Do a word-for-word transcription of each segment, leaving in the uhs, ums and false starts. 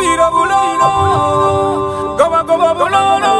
Fuira bulolo, goba goba bulolo.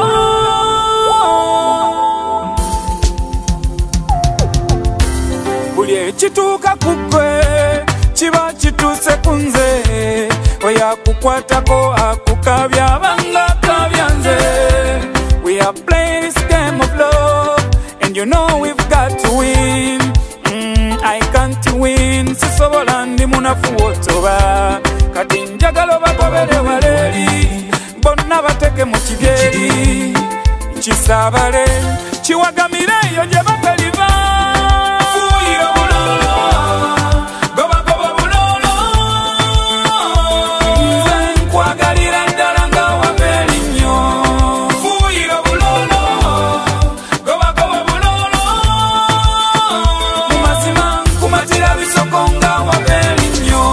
Buli chituka kukwe, chiba chituse kunze. Oya kukwatako akukabya banga kabyanze. We are playing this game of love, and you know we've got to win. Mm, I can't win. Sisobola ndi munafu wotoba. Kati njagalo bakobere waleri. Bonna bateke mu kibyeri. Kisabale, chiwagamire yo gye bakaliva. Fuira bulolo, goba goba bulolo. Nze nkwagalira ddala nga waberi nnyo. Fuira bulolo, goba goba bulolo. Mu mazima nkumatira bisoko nga waberi nnyo.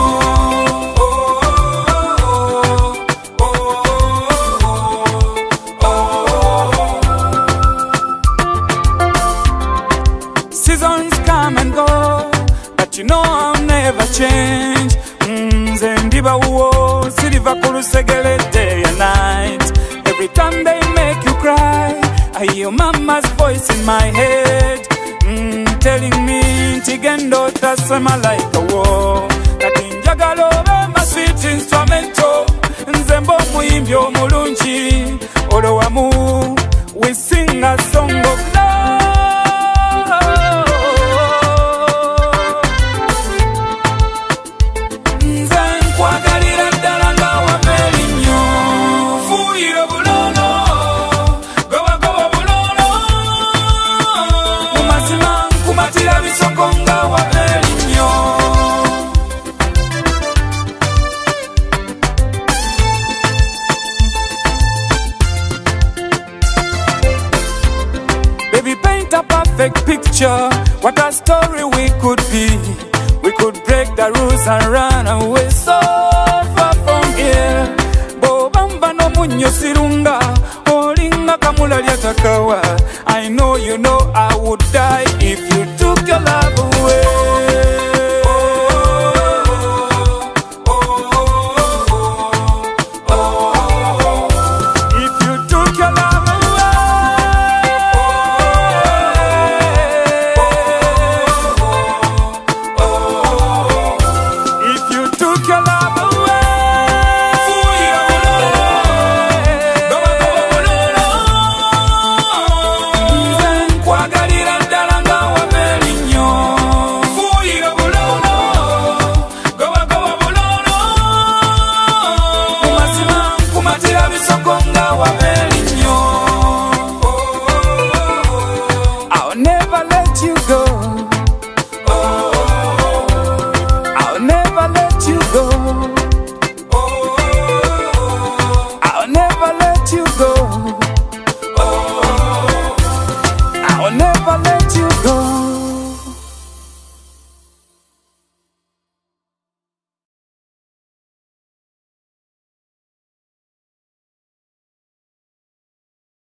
Seasons come and go, but you know I'll never change. Nze ndiba uwo, siliva kulusegele day and night. Every time they make you cry, I hear mama's voice in my head, mm, telling me ntigendo tasema like a war. Kati njagalo be my sweet instrumento, nze mbo muyimbi omulungi. Olo wamu, we sing a song of love. Baby, paint a perfect picture, what a story we could be. We could break the rules and run away so far from here. Bobamba no munyo sirunga, olinga kamula lyatakawa. I know you know I would die if you took your life.